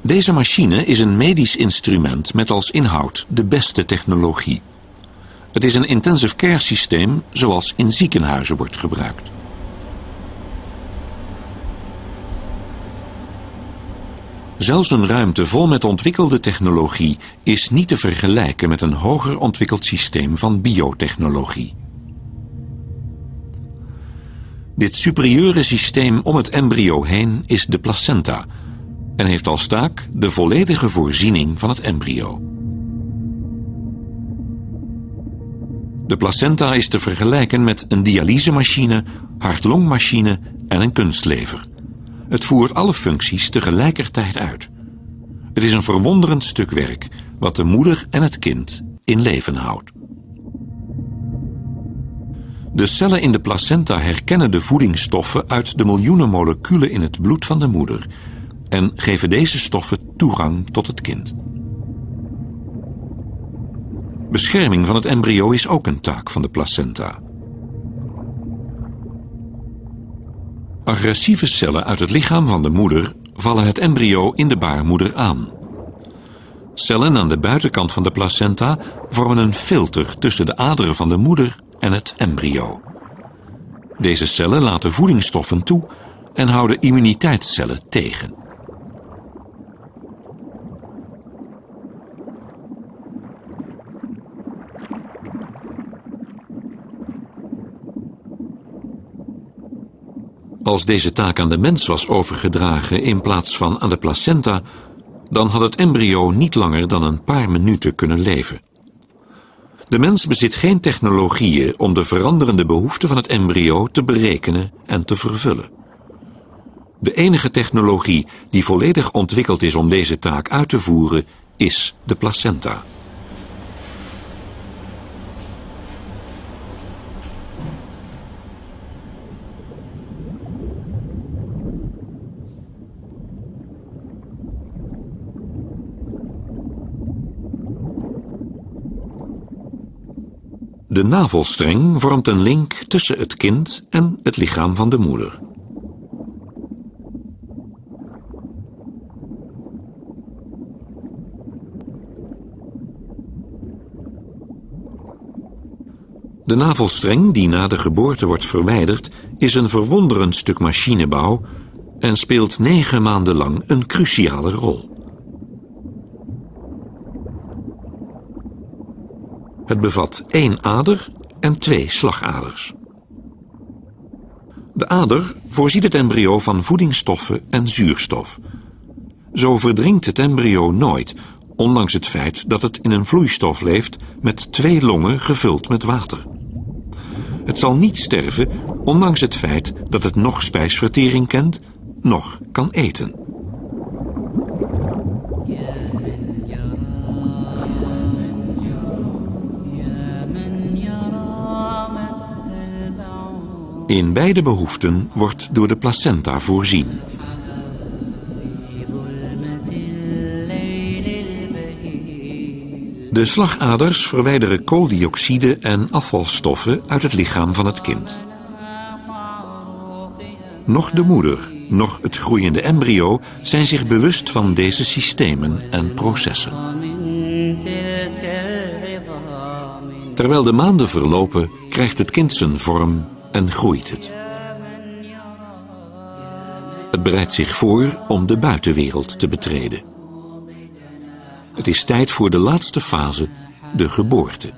Deze machine is een medisch instrument met als inhoud de beste technologie. Het is een intensive care systeem zoals in ziekenhuizen wordt gebruikt. Zelfs een ruimte vol met ontwikkelde technologie is niet te vergelijken met een hoger ontwikkeld systeem van biotechnologie. Dit superieure systeem om het embryo heen is de placenta en heeft als taak de volledige voorziening van het embryo. De placenta is te vergelijken met een dialysemachine, hart-longmachine en een kunstlever. Het voert alle functies tegelijkertijd uit. Het is een verwonderend stuk werk wat de moeder en het kind in leven houdt. De cellen in de placenta herkennen de voedingsstoffen uit de miljoenen moleculen in het bloed van de moeder en geven deze stoffen toegang tot het kind. Bescherming van het embryo is ook een taak van de placenta. Agressieve cellen uit het lichaam van de moeder vallen het embryo in de baarmoeder aan. Cellen aan de buitenkant van de placenta vormen een filter tussen de aderen van de moeder en het embryo. Deze cellen laten voedingsstoffen toe en houden immuniteitscellen tegen. Als deze taak aan de mens was overgedragen in plaats van aan de placenta, dan had het embryo niet langer dan een paar minuten kunnen leven. De mens bezit geen technologieën om de veranderende behoeften van het embryo te berekenen en te vervullen. De enige technologie die volledig ontwikkeld is om deze taak uit te voeren, is de placenta. De navelstreng vormt een link tussen het kind en het lichaam van de moeder. De navelstreng, die na de geboorte wordt verwijderd, is een verwonderend stuk machinebouw en speelt 9 maanden lang een cruciale rol. Het bevat 1 ader en 2 slagaders. De ader voorziet het embryo van voedingsstoffen en zuurstof. Zo verdrinkt het embryo nooit, ondanks het feit dat het in een vloeistof leeft met 2 longen gevuld met water. Het zal niet sterven, ondanks het feit dat het nog spijsvertering kent, nog kan eten. In beide behoeften wordt door de placenta voorzien. De slagaders verwijderen kooldioxide en afvalstoffen uit het lichaam van het kind. Nog de moeder, nog het groeiende embryo zijn zich bewust van deze systemen en processen. Terwijl de maanden verlopen, krijgt het kind zijn vorm en groeit het. Het bereidt zich voor om de buitenwereld te betreden. Het is tijd voor de laatste fase, de geboorte.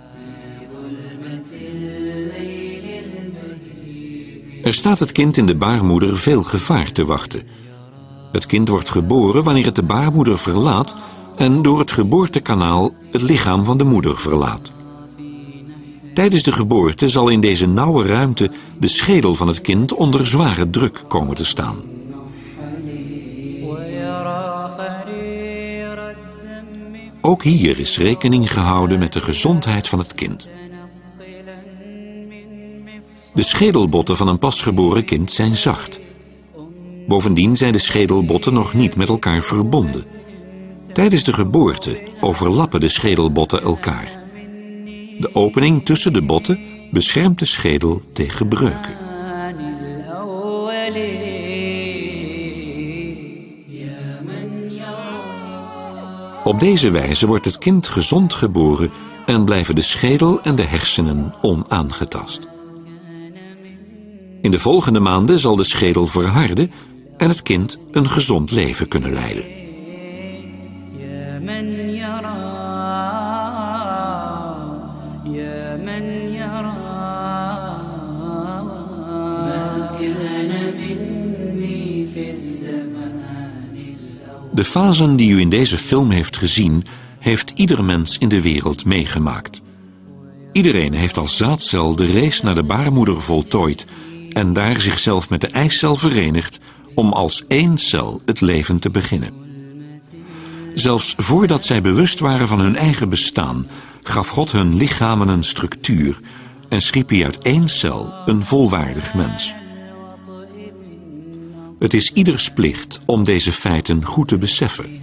Er staat het kind in de baarmoeder veel gevaar te wachten. Het kind wordt geboren wanneer het de baarmoeder verlaat en door het geboortekanaal het lichaam van de moeder verlaat. Tijdens de geboorte zal in deze nauwe ruimte de schedel van het kind onder zware druk komen te staan. Ook hier is rekening gehouden met de gezondheid van het kind. De schedelbotten van een pasgeboren kind zijn zacht. Bovendien zijn de schedelbotten nog niet met elkaar verbonden. Tijdens de geboorte overlappen de schedelbotten elkaar. De opening tussen de botten beschermt de schedel tegen breuken. Op deze wijze wordt het kind gezond geboren en blijven de schedel en de hersenen onaangetast. In de volgende maanden zal de schedel verharden en het kind een gezond leven kunnen leiden. De fasen die u in deze film heeft gezien, heeft ieder mens in de wereld meegemaakt. Iedereen heeft als zaadcel de race naar de baarmoeder voltooid en daar zichzelf met de eicel verenigd om als één cel het leven te beginnen. Zelfs voordat zij bewust waren van hun eigen bestaan, gaf God hun lichamen een structuur en schiep hij uit één cel een volwaardig mens. Het is ieders plicht om deze feiten goed te beseffen.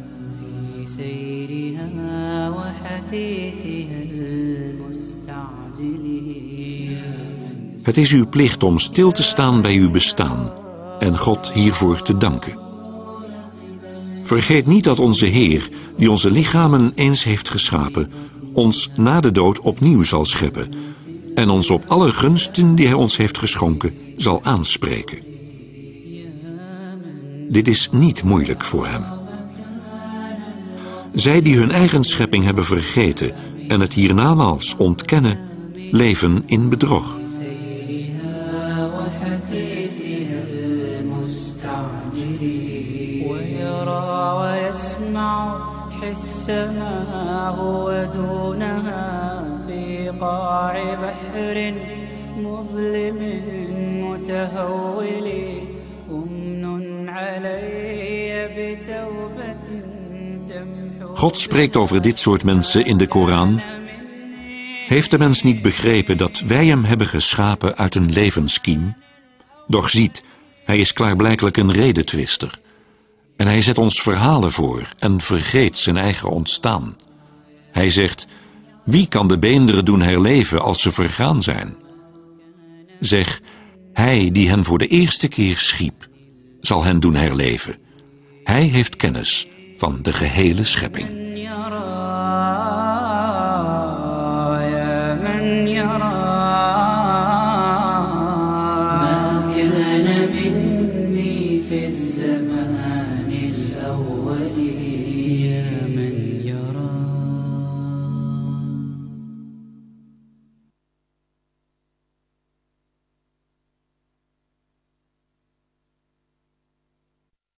Het is uw plicht om stil te staan bij uw bestaan en God hiervoor te danken. Vergeet niet dat onze Heer, die onze lichamen eens heeft geschapen, ons na de dood opnieuw zal scheppen en ons op alle gunsten die Hij ons heeft geschonken zal aanspreken. Dit is niet moeilijk voor Hem. Zij die hun eigen schepping hebben vergeten en het hiernamaals ontkennen, leven in bedrog. God spreekt over dit soort mensen in de Koran. Heeft de mens niet begrepen dat wij hem hebben geschapen uit een levenskiem? Doch ziet, hij is klaarblijkelijk een redetwister. En hij zet ons verhalen voor en vergeet zijn eigen ontstaan. Hij zegt, wie kan de beenderen doen herleven als ze vergaan zijn? Zeg, hij die hen voor de eerste keer schiep, zal hen doen herleven. Hij heeft kennis van de gehele schepping.